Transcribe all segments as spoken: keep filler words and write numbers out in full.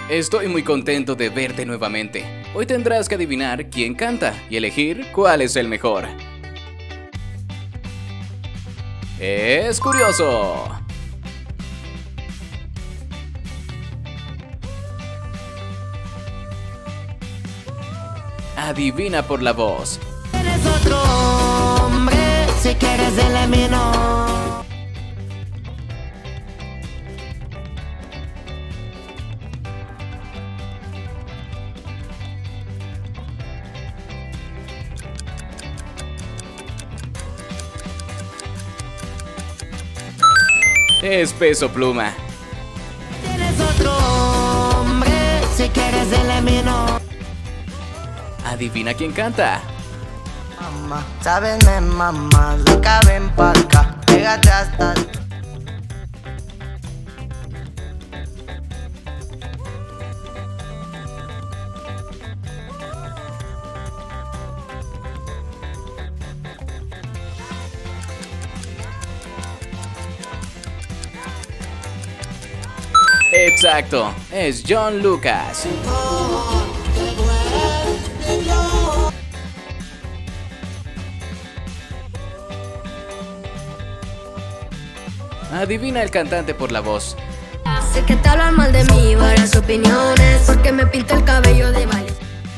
Estoy muy contento de verte nuevamente. Hoy tendrás que adivinar quién canta y elegir cuál es el mejor. ¡Es curioso! Adivina por la voz. Eres otro hombre, si quieres dile mi no. Es Peso Pluma. Eres otro hombre, si quieres dile mi no. Adivina quién canta. Mamá, sábenme mamá, loca ven pa' acá, pégate hasta. Exacto, es John Lucas. Adivina el cantante por la voz. Sé que te hablan mal de mí, varias opiniones, porque me pinto el cabello de vale.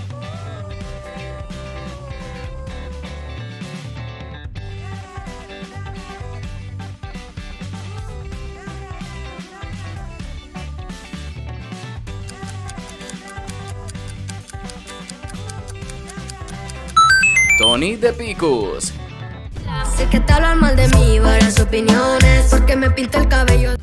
Tony de Picus. Sé que te hablan mal de mí, varias opiniones, porque me pinto el cabello.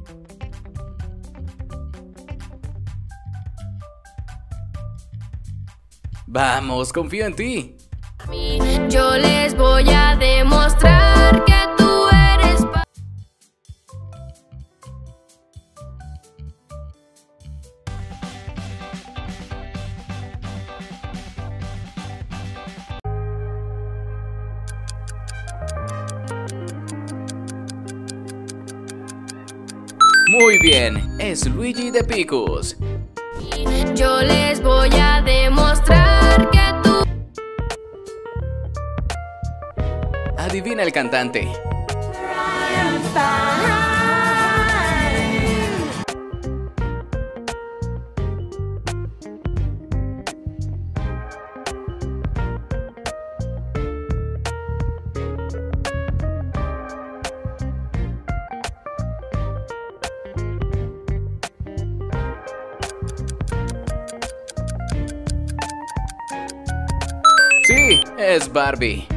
Vamos, confío en ti. Yo les voy a demostrar que tú eres pa- Muy bien, es Luigi de Picus. Yo les voy a demostrar que tú. Adivina el cantante. Sí, es Barbie.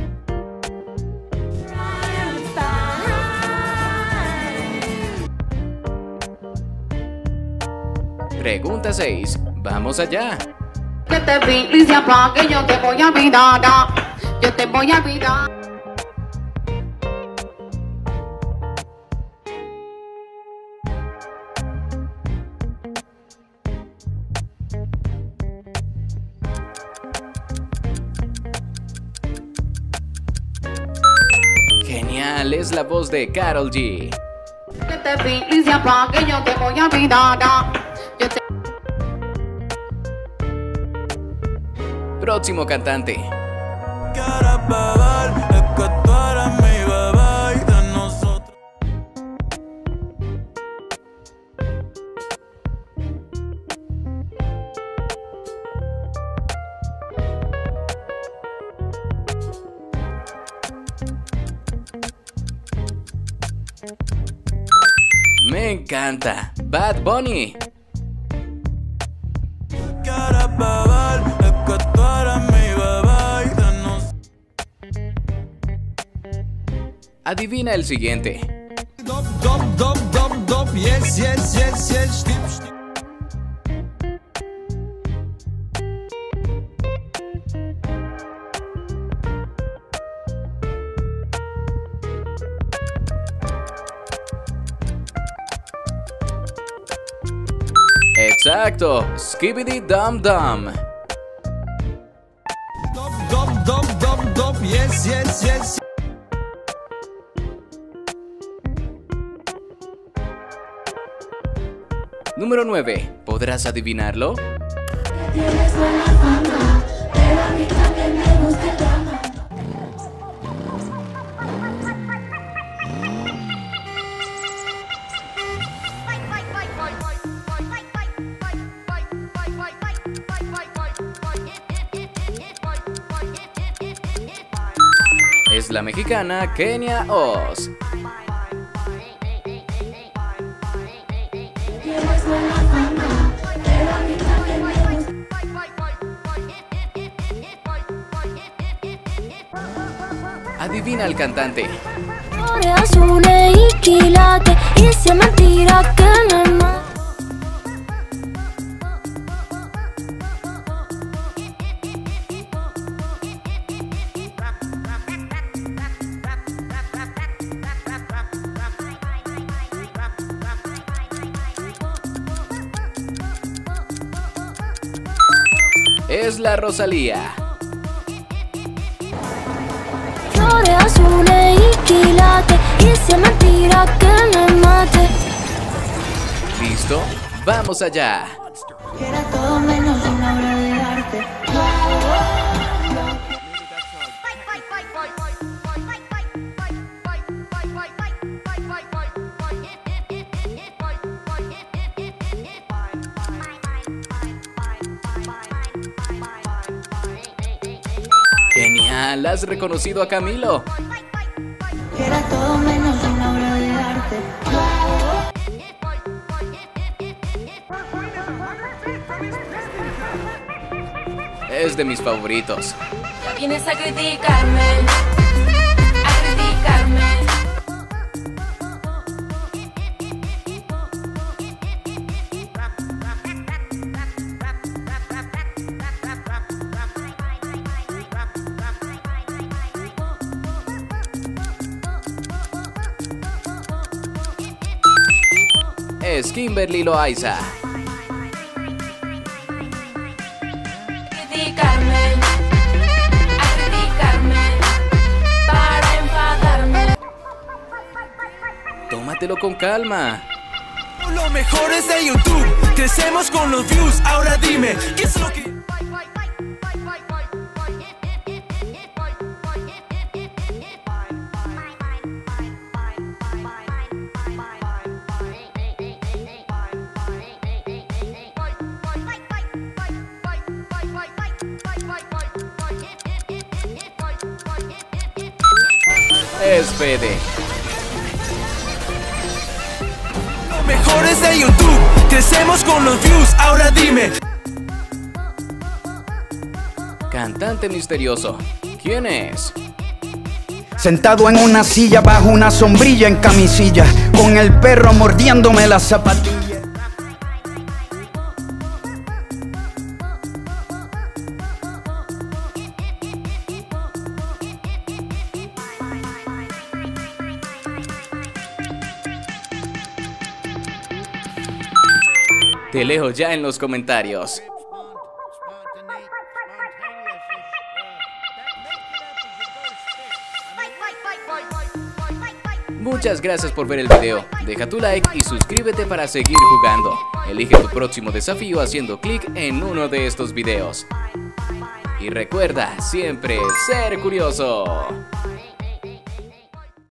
Pregunta seis. Vamos allá. Que te vi y se apague, yo te voy a olvidar. Yo te voy a olvidar. Genial, es la voz de Karol G. Que te vi y se apague, yo te voy a olvidar. Yo te... Próximo cantante. Quieres beber, es que tú eres mi bebé y de nosotros. Me encanta. Bad Bunny. Quieres beber, es que tú eres mi bebé y de nosotros. Adivina el siguiente. Dop, dop, dop, dop, dop, yes, yes, yes, yes, stip, stip. Exacto, Skibidi Dum Dum. Dop, dop, dop, dop, dop, yes, yes, yes. Número nueve. ¿Podrás adivinarlo? Tienes buena fama, pero a mí también me gusta el drama. Es la mexicana Kenia Oz. Tienes buena fama, pero a mí también me gusta. Adivina al cantante. Flores azules y quilates, y si es mentira que me mata. Es la Rosalía. Flores azules y quilates, y si es mentira que me mate. ¿Listo? ¡Vamos allá! Era todo menos una obra de arte. ¡Genial! ¿Has reconocido a Camilo? Era todo menos una obra de arte. Es de mis favoritos. Vienes a criticarme, a criticarme. Es Kimberly Loaiza. Criticarme, a criticarme, para enfadarme. Tómatelo con calma. Lo mejor es de YouTube, crecemos con los views. Ahora dime, ¿qué es lo que...? Es Fede. Lo mejor es de YouTube, crecemos con los views. Ahora dime. Cantante misterioso. ¿Quién es? Sentado en una silla bajo una sombrilla en camisilla, con el perro mordiéndome las zapatillas. Te leo ya en los comentarios. Muchas gracias por ver el video. Deja tu like y suscríbete para seguir jugando. Elige tu próximo desafío haciendo clic en uno de estos videos. Y recuerda siempre ser curioso.